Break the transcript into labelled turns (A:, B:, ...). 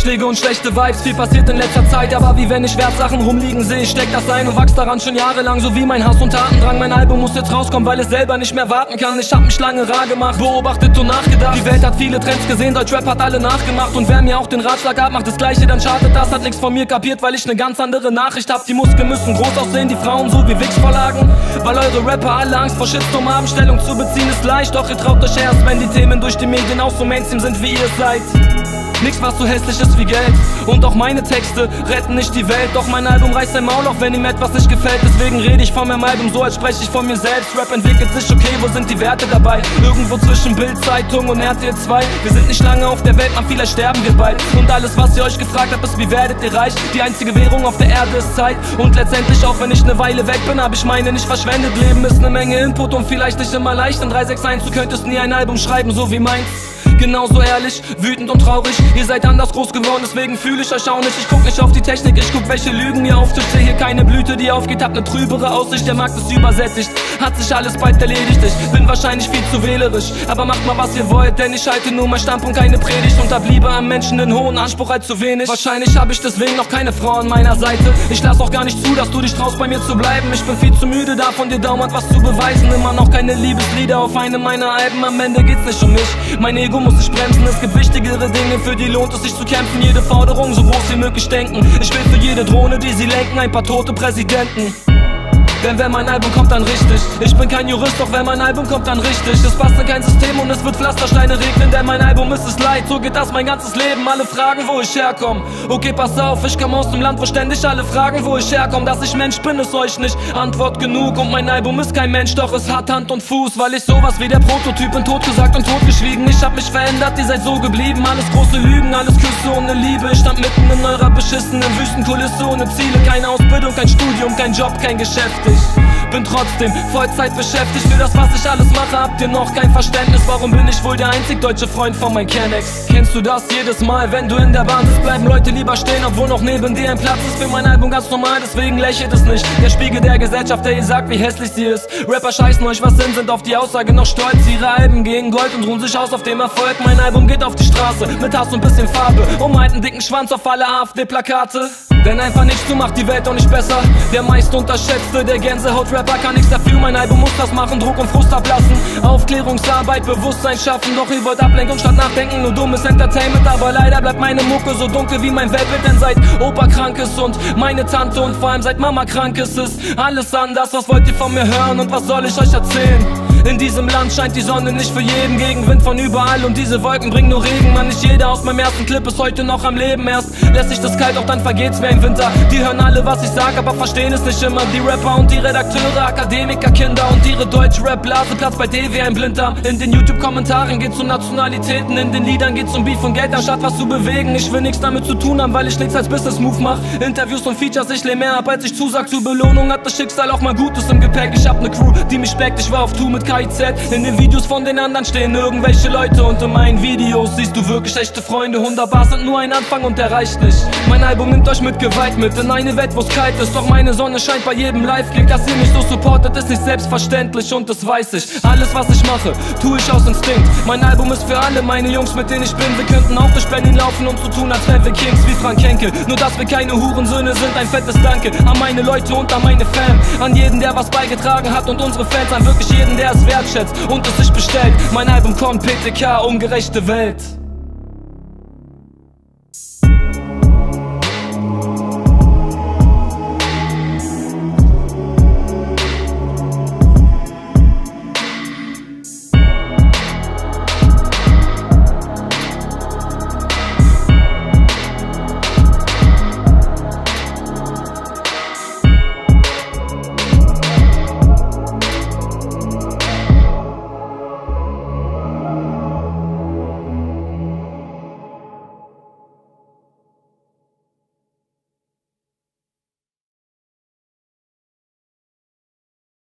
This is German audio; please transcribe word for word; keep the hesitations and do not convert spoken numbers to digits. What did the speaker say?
A: Rückschläge und schlechte Vibes, viel passiert in letzter Zeit. Aber wie wenn ich Wertsachen rumliegen sehe, ich steck das ein und wachs daran schon jahrelang. So wie mein Hass und Tatendrang, mein Album muss jetzt rauskommen, weil es selber nicht mehr warten kann. Ich hab mich lange rar gemacht, beobachtet und nachgedacht. Die Welt hat viele Trends gesehen, Deutschrap hat alle nachgemacht. Und wer mir auch den Ratschlag ab, macht das Gleiche, dann schadet das. Hat nichts von mir kapiert, weil ich ne ganz andere Nachricht hab. Die Muskeln müssen groß aussehen, die Frauen so wie Wix-Vorlagen. Weil eure Rapper alle Angst vor Shitstorm haben. Stellung zu beziehen ist leicht, doch ihr traut euch erst, wenn die Themen durch die Medien auch so Mainstream sind, wie ihr es seid. Nichts, was so hässlich ist wie Geld. Und auch meine Texte retten nicht die Welt. Doch mein Album reißt sein Maul, auch wenn ihm etwas nicht gefällt. Deswegen rede ich von meinem Album so, als spreche ich von mir selbst. Rap entwickelt sich, okay, wo sind die Werte dabei? Irgendwo zwischen Bild, Zeitung und R T L zwei. Wir sind nicht lange auf der Welt, man, vielleicht sterben wir bald. Und alles, was ihr euch gefragt habt, ist, wie werdet ihr reich? Die einzige Währung auf der Erde ist Zeit. Und letztendlich, auch wenn ich ne Weile weg bin, hab ich meine nicht verschwendet. Leben ist ne Menge Input und vielleicht nicht immer leicht. In drei sechs eins, du könntest nie ein Album schreiben, so wie meins. Genauso ehrlich, wütend und traurig. Ihr seid anders groß geworden, deswegen fühle ich euch auch nicht. Ich guck nicht auf die Technik, ich guck, welche Lügen ihr auftischt. Sehe hier keine Blüte, die aufgeht, hab ne trübere Aussicht. Der Markt ist übersättigt, hat sich alles bald erledigt. Ich bin wahrscheinlich viel zu wählerisch, aber macht mal, was ihr wollt, denn ich halte nur mein Standpunkt, keine Predigt. Und hab lieber am Menschen den hohen Anspruch als zu wenig. Wahrscheinlich hab ich deswegen noch keine Frau an meiner Seite. Ich lass auch gar nicht zu, dass du dich traust, bei mir zu bleiben. Ich bin viel zu müde davon, dir dauernd was zu beweisen. Immer noch keine Liebeslieder auf einem meiner Alben. Am Ende geht's nicht um mich, mein Ego muss sich bremsen. Es gibt wichtigere Dinge, für die lohnt es sich zu kämpfen. Jede Forderung so groß wie möglich denken. Ich will für jede Drohne, die sie lenken, ein paar tote Präsidenten. Denn wenn mein Album kommt, dann richtig. Ich bin kein Jurist, doch wenn mein Album kommt, dann richtig. Es passt in kein System und es wird Pflastersteine regnen. Denn mein Album ist es leid, so geht das mein ganzes Leben. Alle fragen, wo ich herkomme. Okay, pass auf, ich komm aus dem Land, wo ständig alle fragen, wo ich herkomme. Dass ich Mensch bin, ist euch nicht Antwort genug. Und mein Album ist kein Mensch, doch es hat Hand und Fuß. Weil ich sowas wie der Prototyp bin, totgesagt und totgeschwiegen. Ich hab mich verändert, ihr seid so geblieben. Alles große Lügen, alles Küsse ohne Liebe. Ich stand mitten in eurer beschissenen Wüstenkulisse ohne Ziele. Keine Ausbildung, kein Studium, kein Job, kein Geschäft. Ich bin trotzdem Vollzeit beschäftigt. Für das, was ich alles mache, habt ihr noch kein Verständnis. Warum bin ich wohl der einzig deutsche Freund von mein Kennex? Kennst du das jedes Mal, wenn du in der Bahn sitzt? Bleiben Leute lieber stehen, obwohl noch neben dir ein Platz ist. Für mein Album ganz normal, deswegen lächelt es nicht. Der Spiegel der Gesellschaft, der ihr sagt, wie hässlich sie ist. Rapper scheißen euch was hin, sind auf die Aussage noch stolz. Ihre Alben gegen Gold und ruhen sich aus auf dem Erfolg. Mein Album geht auf die Straße, mit Hass und bisschen Farbe. Um einen dicken Schwanz auf alle A F D-Plakate. Denn einfach nichts zu macht die Welt auch nicht besser. Der meist unterschätzte, der Gänsehaut-Rapper kann nichts dafür. Mein Album muss das machen, Druck und Frust ablassen. Aufklärungsarbeit, Bewusstsein schaffen. Doch ihr wollt Ablenkung statt Nachdenken, nur dummes Entertainment. Aber leider bleibt meine Mucke so dunkel wie mein Weltbild. Denn seit Opa krank ist und meine Tante und vor allem seit Mama krank ist, ist alles anders. Was wollt ihr von mir hören und was soll ich euch erzählen? In diesem Land scheint die Sonne nicht für jeden, Gegenwind von überall und diese Wolken bringen nur Regen. Man, nicht jeder aus meinem ersten Clip ist heute noch am Leben. Erst lässt sich das kalt, auch dann vergeht's wie ein Winter. Die hören alle, was ich sag, aber verstehen es nicht immer. Die Rapper und die Redakteure, Akademiker, Kinder und ihre Deutsch-Rap-Blase platzt bei dir wie ein Blinddarm. In den YouTube-Kommentaren geht's um Nationalitäten, in den Liedern geht's um Beef und Geld, anstatt was zu bewegen. Ich will nichts damit zu tun haben, weil ich nichts als Business-Move mach. Interviews und Features, ich lehne mehr ab, als ich zusag. Zur Belohnung hat das Schicksal auch mal Gutes im Gepäck. Ich hab ne Crew, die mich speckt, ich war auf Tour mit K I Z. In den Videos von den anderen stehen irgendwelche Leute und in meinen Videos siehst du wirklich echte Freunde. hundert Bars sind nur ein Anfang und der reicht nicht. Mein Album nimmt euch mit Gewalt mit in eine Welt, wo's kalt ist. Doch meine Sonne scheint bei jedem Live-Klick. Dass ihr mich so supportet, ist nicht selbstverständlich und das weiß ich. Alles, was ich mache, tue ich aus Instinkt. Mein Album ist für alle meine Jungs, mit denen ich bin. Wir könnten auch durch Berlin laufen, um zu tun, als wären wir Kings wie Frank Henkel. Nur, dass wir keine Hurensöhne sind, ein fettes Danke an meine Leute und an meine Fans. An jeden, der was beigetragen hat und unsere Fans. An wirklich jeden, der es wertschätzt und es sich bestellt. Mein Album kommt, P T K, ungerechte Welt.